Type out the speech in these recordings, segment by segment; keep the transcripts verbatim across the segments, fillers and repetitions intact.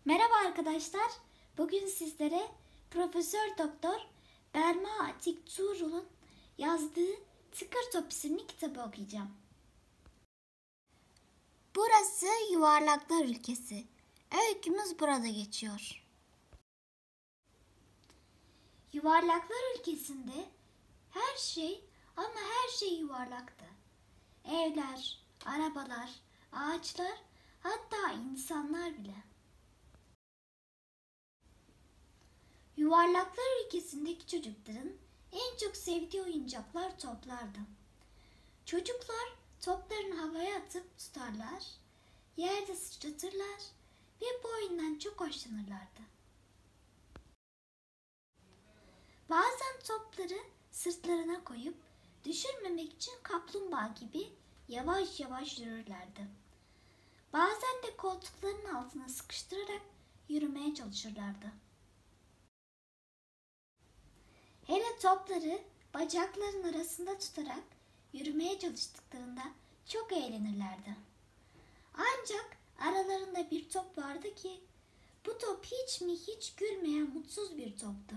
Merhaba arkadaşlar. Bugün sizlere Profesör Doktor Belma Atik Tuğrul'un yazdığı Tıkır Top isimli kitabı okuyacağım. Burası yuvarlaklar ülkesi. Öykümüz burada geçiyor. Yuvarlaklar ülkesinde her şey ama her şey yuvarlaktı. Evler, arabalar, ağaçlar, hatta insanlar bile. Yuvarlaklar ülkesindeki çocukların en çok sevdiği oyuncaklar toplardı. Çocuklar toplarını havaya atıp tutarlar, yerde sıçratırlar ve bu oyundan çok hoşlanırlardı. Bazen topları sırtlarına koyup düşürmemek için kaplumbağa gibi yavaş yavaş yürürlerdi. Bazen de koltuklarının altına sıkıştırarak yürümeye çalışırlardı. Hele topları bacakların arasında tutarak yürümeye çalıştıklarında çok eğlenirlerdi. Ancak aralarında bir top vardı ki bu top hiç mi hiç gülmeyen mutsuz bir toptu.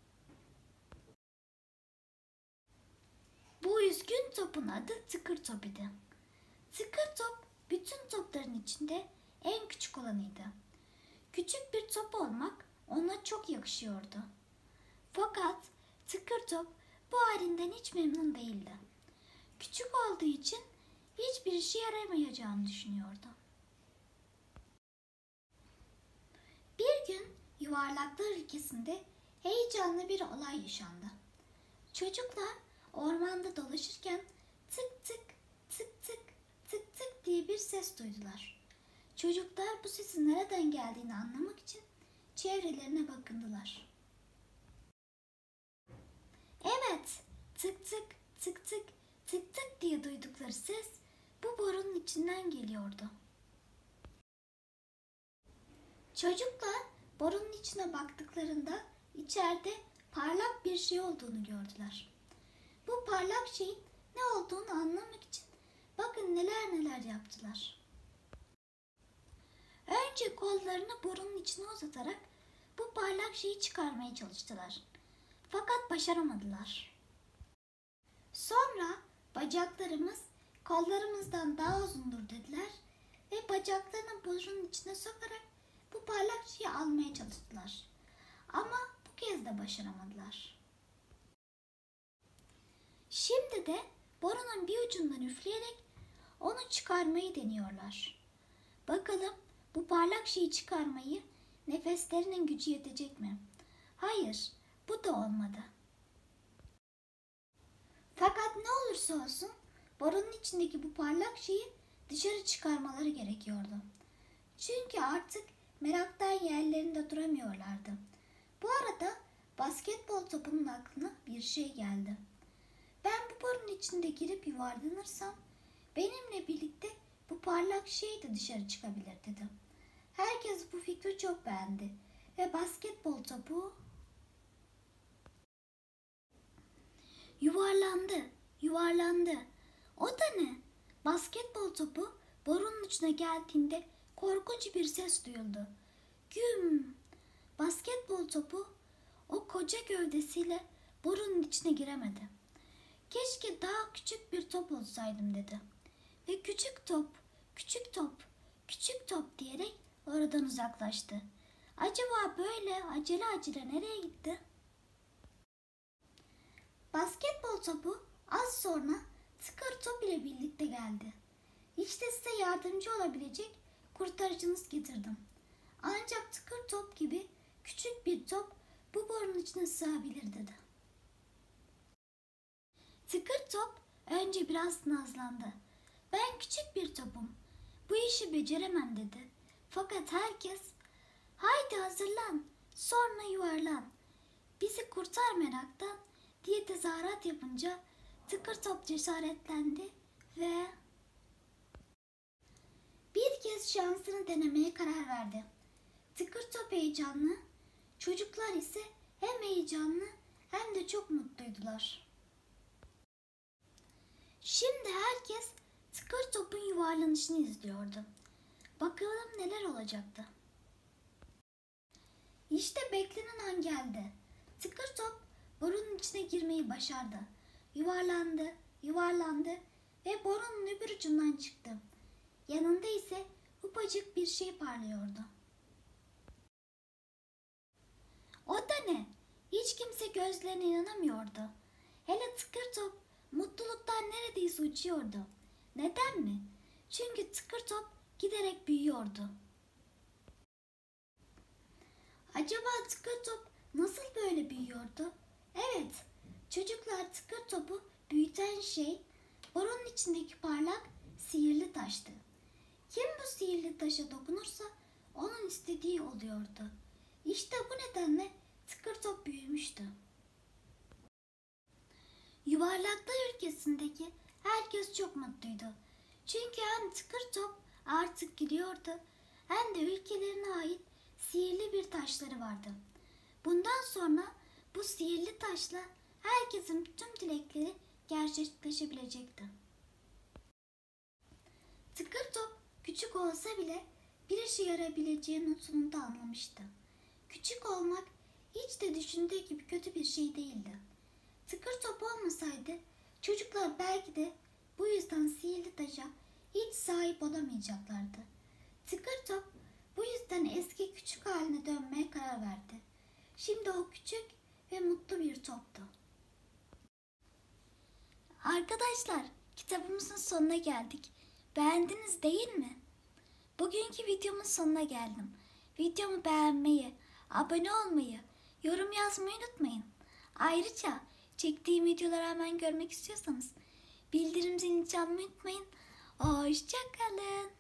Bu üzgün topun adı Tıkır Top idi. Tıkır Top bütün topların içinde en küçük olanıydı. Küçük bir top olmak ona çok yakışıyordu. Fakat Tıkır Top bu halinden hiç memnun değildi. Küçük olduğu için hiçbir işe yaramayacağını düşünüyordu. Bir gün yuvarlaklar ülkesinde heyecanlı bir olay yaşandı. Çocuklar ormanda dolaşırken tık tık tık tık tık tık diye bir ses duydular. Çocuklar bu sesin nereden geldiğini anlamak için çevrelerine bakındılar. Evet, tık tık tık tık tık tık diye duydukları ses bu borunun içinden geliyordu. Çocuklar borunun içine baktıklarında içeride parlak bir şey olduğunu gördüler. Bu parlak şeyin ne olduğunu anlamak için bakın neler neler yaptılar. Önce kollarını borunun içine uzatarak bu parlak şeyi çıkarmaya çalıştılar. Fakat başaramadılar. Sonra bacaklarımız kollarımızdan daha uzundur dediler ve bacaklarını borunun içine sokarak bu parlak şeyi almaya çalıştılar. Ama bu kez de başaramadılar. Şimdi de borunun bir ucundan üfleyerek onu çıkarmayı deniyorlar. Bakalım bu parlak şeyi çıkarmayı nefeslerinin gücü yetecek mi? Hayır, bu da olmadı. Fakat ne olursa olsun borunun içindeki bu parlak şeyi dışarı çıkarmaları gerekiyordu. Çünkü artık meraktan yerlerinde duramıyorlardı. Bu arada basketbol topunun aklına bir şey geldi. Ben bu borunun içinde girip yuvarlanırsam benimle birlikte bu parlak şey de dışarı çıkabilir dedi. Herkes bu fikri çok beğendi ve basketbol topu yuvarlandı, yuvarlandı. O da ne? Basketbol topu borunun içine geldiğinde korkunç bir ses duyuldu. Güm! Basketbol topu o koca gövdesiyle borunun içine giremedi. Keşke daha küçük bir top olsaydım dedi. Ve küçük top, küçük top, küçük top diyerek oradan uzaklaştı. Acaba böyle acele acele nereye gitti? Basketbol topu az sonra Tıkır Top ile birlikte geldi. İşte size yardımcı olabilecek kurtarıcınız getirdim. Ancak Tıkır Top gibi küçük bir top bu borunun içine sığabilir dedi. Tıkır Top önce biraz nazlandı. Ben küçük bir topum. Bu işi beceremem dedi. Fakat herkes haydi hazırlan, sonra yuvarlan. Bizi kurtar meraktan diye tezahürat yapınca Tıkır Top cesaretlendi ve bir kez şansını denemeye karar verdi. Tıkır Top heyecanlı, çocuklar ise hem heyecanlı hem de çok mutluydular. Şimdi herkes Tıkır Top'un yuvarlanışını izliyordu. Bakalım neler olacaktı. İşte beklenen an geldi. Tıkır top borunun içine girmeyi başardı. Yuvarlandı, yuvarlandı ve borunun öbür ucundan çıktı. Yanında ise ufacık bir şey parlıyordu. O da ne? Hiç kimse gözlerine inanamıyordu. Hele tıkır top mutluluktan neredeyse uçuyordu. Neden mi? Çünkü tıkır top giderek büyüyordu. Acaba tıkır top nasıl böyle büyüyordu? Evet, çocuklar tıkır topu büyüten şey borunun içindeki parlak sihirli taştı. Kim bu sihirli taşa dokunursa onun istediği oluyordu. İşte bu nedenle tıkır top büyümüştü. Yuvarlaklar ülkesindeki herkes çok mutluydu. Çünkü hem tıkır top artık gidiyordu hem de ülkelerine ait sihirli bir taşları vardı. Bundan sonra bu sihirli taşla herkesin tüm dilekleri gerçekleşebilecekti. Tıkır top küçük olsa bile bir işe yarayabileceğini sonunda anlamıştı. Küçük olmak hiç de düşündüğü gibi kötü bir şey değildi. Tıkır top olmasaydı çocuklar belki de bu yüzden sihirli taşa hiç sahip olamayacaklardı. Tıkır top bu yüzden eski küçük haline dönmeye karar verdi. Şimdi o küçük ve mutlu bir toptu. Arkadaşlar, kitabımızın sonuna geldik. Beğendiniz değil mi? Bugünkü videomun sonuna geldim. Videomu beğenmeyi, abone olmayı, yorum yazmayı unutmayın. Ayrıca çektiğim videoları hemen görmek istiyorsanız bildirim zilini çalmayı unutmayın. Hoşça kalın.